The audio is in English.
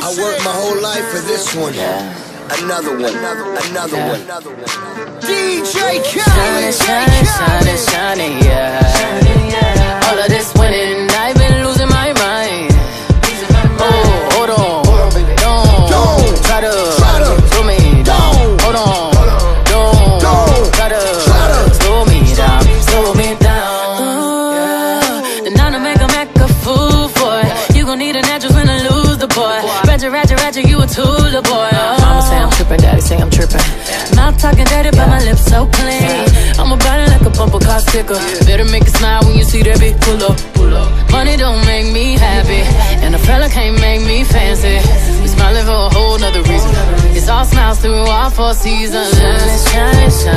I worked my whole life for this one. Another one. DJ Khaled. Shining, shining, yeah. All of this winning, I've been losing my mind. Oh, hold on, don't try to slow me down. Hold on, don't try to slow me down. Then I'm to make a fool for it. You gon' need a natural when I lose the boy. Ratchet, you a tool, boy. Mama say I'm trippin', daddy say I'm trippin'. Mouth talking dirty, but my lips so clean. I'm about it like a bumper car sticker. Better make it smile when you see that bitch pull up. Money don't make me happy, and a fella can't make me fancy. We smiling for a whole nother reason. It's all smiles through all 4 seasons. Shining,